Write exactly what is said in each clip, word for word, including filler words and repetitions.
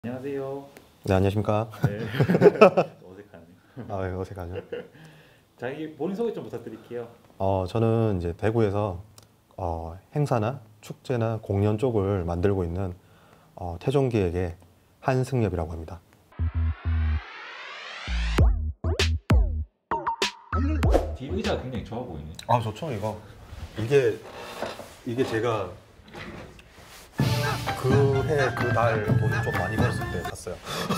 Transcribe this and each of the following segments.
안녕하세요. 네, 안녕하십니까. 네. 어색하네요. 아, 예, 어색하죠. 자기 본인 소개 좀 부탁드릴게요. 어, 저는 이제 대구에서 어, 행사나 축제나 공연 쪽을 만들고 있는 어, 태종기획의 한승엽이라고 합니다. 뒤 의자가 굉장히 좋아 보이네. 아, 좋죠, 이거. 이게 이게 제가 그 해 그 날 돈을 좀 많이 벌었을 때 샀어요.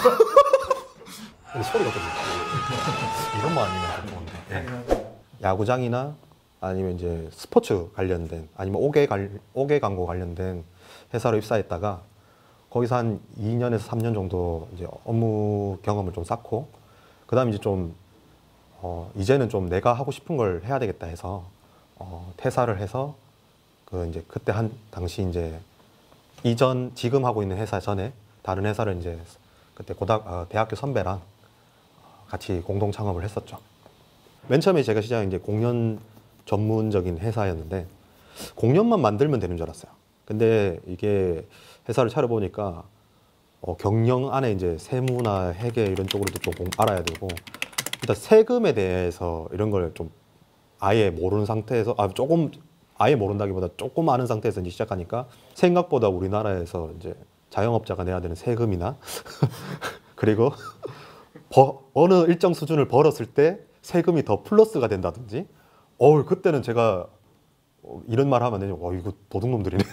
근데 소리가 좀 있고 이것만 아니면 좀 좋은데. 예. 야구장이나 아니면 이제 스포츠 관련된 아니면 옥외 관 옥외 광고 관련된 회사로 입사했다가 거기서 한 이 년에서 삼 년 정도 이제 업무 경험을 좀 쌓고 그다음 이제 좀 어, 이제는 좀 내가 하고 싶은 걸 해야 되겠다 해서 어, 퇴사를 해서 그 이제 그때 한 당시 이제 이전 지금 하고 있는 회사 전에 다른 회사를 이제 그때 고등 어, 대학교 선배랑 같이 공동 창업을 했었죠. 맨 처음에 제가 시작한 이제 공연 전문적인 회사였는데 공연만 만들면 되는 줄 알았어요. 근데 이게 회사를 차려보니까 어, 경영 안에 이제 세무나 회계 이런 쪽으로도 좀 공- 알아야 되고 일단 세금에 대해서 이런 걸 좀 아예 모르는 상태에서 아 조금 아예 모른다기보다 조금 아는 상태에서 이제 시작하니까 생각보다 우리나라에서 이제 자영업자가 내야 되는 세금이나 그리고 버, 어느 일정 수준을 벌었을 때 세금이 더 플러스가 된다든지 어우 그때는 제가 어, 이런 말 하면 되죠. 와 이거 도둑놈들이네.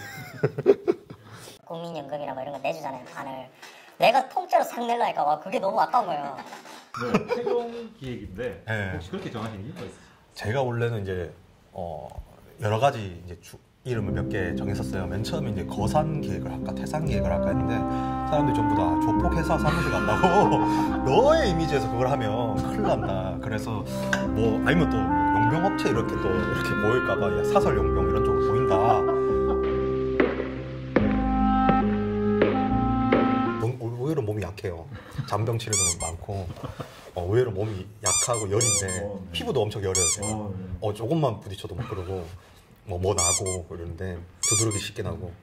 국민연금이나 뭐 이런 거 내주잖아요, 반을. 내가 통째로 싹 내려니까 와 그게 너무 아까운 거예요. 네, 태종 기획인데 네. 혹시 그렇게 정하신 이유가 있으세요? 제가 원래는 이제 어 여러 가지 이제 주, 이름을 몇 개 정했었어요. 맨 처음에 이제 거산 기획을 할까 태산 기획을 할까 했는데 사람들이 전부 다 조폭회사 사무실 간다고 너의 이미지에서 그걸 하면 큰일 난다. 그래서 뭐 아니면 또 용병업체 이렇게 또 이렇게 보일까봐 야, 사설 용병 이런 쪽으로 보인다. 몸- 의외로 몸이 약해요. 잔병 치료도 많고 어, 의외로 몸이 약하고 열인데 어, 네. 피부도 엄청 여려요. 제가. 어, 네. 어, 조금만 부딪혀도 막 그러고 뭐, 뭐 나고 이러는데 두드러기 쉽게 나고.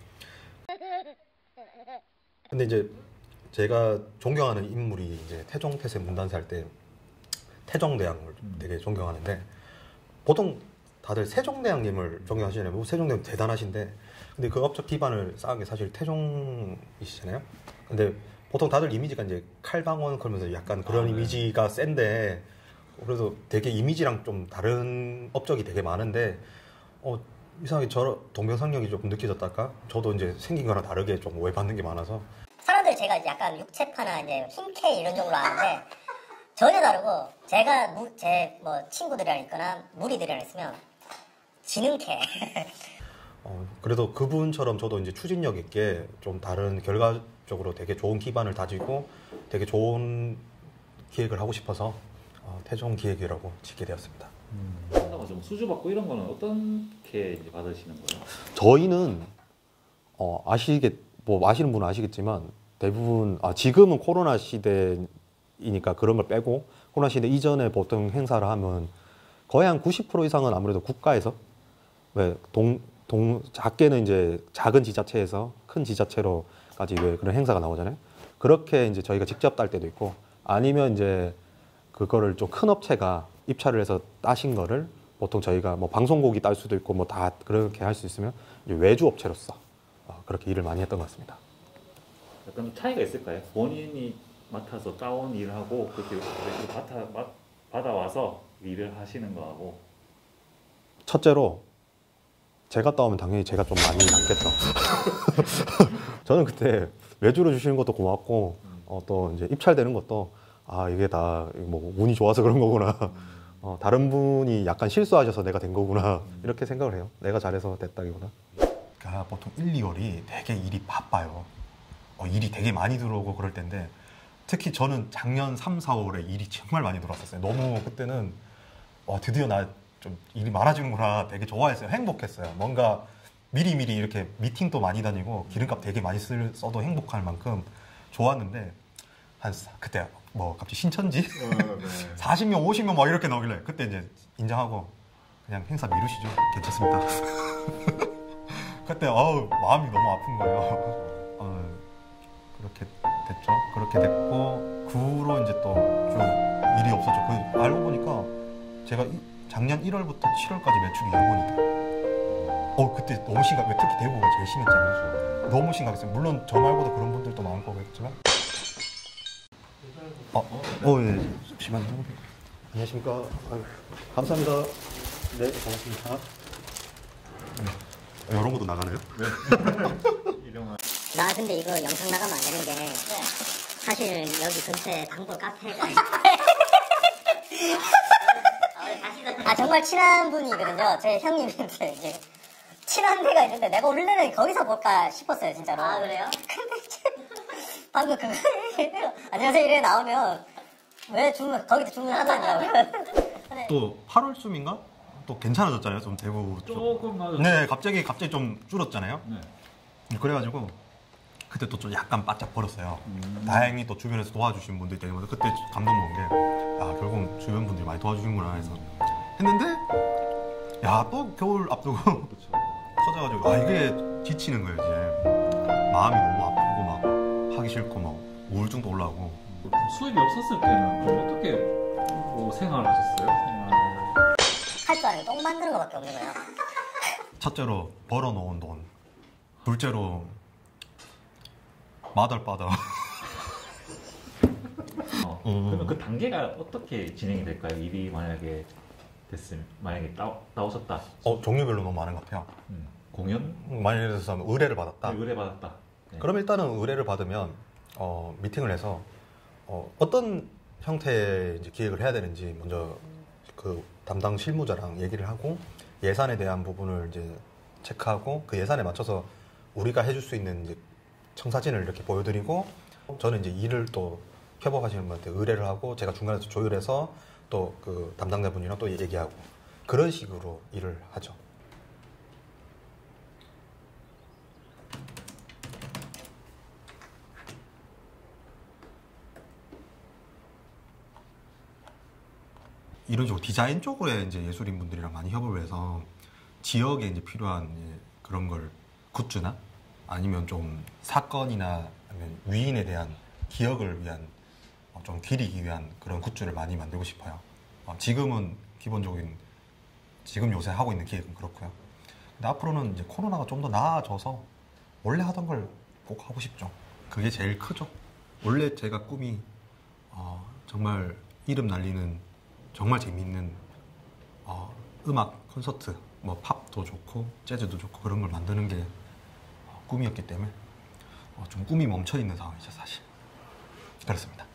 근데 이제 제가 존경하는 인물이 이제 태종태세 문단세 할 때 태종대왕을 되게 존경하는데 보통 다들 세종대왕님을 존경하시잖아요. 뭐 세종대왕 대단하신데 근데 그 업적 기반을 쌓은 게 사실 태종이시잖아요. 근데 보통 다들 이미지가 이제 칼방원 그러면서 약간 그런 아, 네. 이미지가 센데 그래서 되게 이미지랑 좀 다른 업적이 되게 많은데 어 이상하게 저 동병상련이 조금 느껴졌달까? 저도 이제 생긴 거랑 다르게 좀 오해받는 게 많아서 사람들 제가 이제 약간 육체파나 이제 힘캐 이런 정도로 아는데 전혀 다르고 제가 제 뭐 친구들이랑 있거나 무리들이랑 있으면 지능캐. 어, 그래도 그분처럼 저도 이제 추진력 있게 좀 다른 결과적으로 되게 좋은 기반을 다지고 되게 좋은 기획을 하고 싶어서 어, 태종 기획이라고 짓게 되었습니다. 한다고 좀 수주 받고 이런 거는 어떻게 이제 받으시는 거예요? 저희는 어, 아시겠 뭐 아시는 분은 아시겠지만 대부분 아, 지금은 코로나 시대이니까 그런 걸 빼고 코로나 시대 이전에 보통 행사를 하면 거의 한 구십 퍼센트 이상은 아무래도 국가에서 왜 동 동 작게는 이제 작은 지자체에서 큰 지자체로까지 왜 그런 행사가 나오잖아요. 그렇게 이제 저희가 직접 딸 때도 있고 아니면 이제 그거를 좀 큰 업체가 입찰을 해서 따신 거를 보통 저희가 뭐 방송국이 딸 수도 있고 뭐 다 그렇게 할 수 있으면 이제 외주 업체로서 어, 그렇게 일을 많이 했던 것 같습니다. 약간 좀 차이가 있을까요? 본인이 맡아서 짜온 일을 하고 그렇게 외주를 맡아, 맡, 받아와서 일을 하시는 거하고 첫째로 제가 따오면 당연히 제가 좀 많이 낫겠죠. 저는 그때 외주로 주시는 것도 고맙고 어, 또 이제 입찰되는 것도 아 이게 다 뭐 운이 좋아서 그런 거구나. 어, 다른 분이 약간 실수하셔서 내가 된 거구나 이렇게 생각을 해요. 내가 잘해서 됐다기보다. 그러니까 보통 일, 이월이 되게 일이 바빠요. 어, 일이 되게 많이 들어오고 그럴 텐데 특히 저는 작년 삼, 사월에 일이 정말 많이 들어왔었어요. 너무 그때는 와, 드디어 나 좀 일이 많아지는구나 되게 좋아했어요. 행복했어요. 뭔가 미리미리 이렇게 미팅도 많이 다니고 기름값 되게 많이 쓸, 써도 행복할 만큼 좋았는데 한 그때 뭐 갑자기 신천지 어, 네. 사십 명, 오십 명 막 이렇게 나오길래 그때 이제 인정하고 그냥 행사 미루시죠. 괜찮습니다. 그때 어우 마음이 너무 아픈 거예요. 어, 그렇게 됐죠. 그렇게 됐고 그 후로 이제 또 쭉 일이 없었죠. 그 알고 보니까 제가 이, 작년 일월부터 칠월까지 매출이 열 번이 돼요. 어 그때 너무 심각. 왜 특히 대구가 제일 심했잖아요. 너무 심각했어요. 물론 저 말고도 그런 분들도 많고 그랬지만. 어, 어, 예. 잠시만요. 안녕하십니까. 아유, 감사합니다. 네, 고맙습니다. 네. 이런 것도 나가나요? 나 근데 이거 영상 나가면 안 되는 게 사실 여기 근처에 단골 카페가 아 정말 친한 분이거든요. 제 형님인데 이제 친한 데가 있는데 내가 원래는 거기서 볼까 싶었어요 진짜로. 아 그래요? 근데 방금 그 안녕하세요 이래 나오면 왜 주문 거기도 주문하더냐고. 또 팔월쯤인가? 또 괜찮아졌잖아요. 좀 대구 쪽. 조금 나아졌죠. 네, 갑자기 갑자기 좀 줄었잖아요. 네. 그래가지고 그때 또 좀 약간 바짝 벌었어요. 음. 다행히 또 주변에서 도와주신 분들 때문에 그때 감동 먹은 게, 아 결국 주변 분들이 많이 도와주신구나 해서 했는데, 야 또 겨울 앞두고 그렇죠. 터져가지고 아 이게 지치는 거예요 이제. 마음이 너무 아프고 막 하기 싫고 막 우울증도 올라오고. 수입이 없었을 때는 좀 어떻게 뭐 생활하셨어요? 생활... 할 줄 아는 게 똥 만드는 거밖에 없는 거예요. 첫째로 벌어놓은 돈, 둘째로 마덜바덜. 어, 음. 그러면 그 단계가 어떻게 진행이 될까요? 일이 만약에 됐으면 만약에 따, 따오셨다. 어 종류별로 너무 많은 것 같아요. 음, 공연? 만약 예를 들어서 의뢰를 받았다. 의뢰 받았다. 네. 그럼 일단은 의뢰를 받으면 어, 미팅을 해서 어, 어떤 형태의 이제 기획을 해야 되는지 먼저 그 담당 실무자랑 얘기를 하고 예산에 대한 부분을 이제 체크하고 그 예산에 맞춰서 우리가 해줄 수 있는 이제 청사진을 이렇게 보여드리고 저는 이제 일을 또 협업하시는 분한테 의뢰를 하고 제가 중간에서 조율해서 또 그 담당자분이랑 또 얘기하고 그런 식으로 일을 하죠. 이런 식으로 디자인 쪽으로 이제 예술인 분들이랑 많이 협업을 해서 지역에 이제 필요한 그런 걸 굿즈나 아니면 좀 사건이나 아니면 위인에 대한 기억을 위한 좀 기리기 위한 그런 굿즈를 많이 만들고 싶어요. 지금은 기본적인 지금 요새 하고 있는 기획은 그렇고요. 근데 앞으로는 이제 코로나가 좀 더 나아져서 원래 하던 걸 꼭 하고 싶죠. 그게 제일 크죠. 원래 제가 꿈이 어, 정말 이름 날리는 정말 재미있는 어, 음악 콘서트, 뭐 팝도 좋고 재즈도 좋고 그런 걸 만드는 게 어, 꿈이었기 때문에 어, 좀 꿈이 멈춰 있는 상황이죠 사실. 그렇습니다.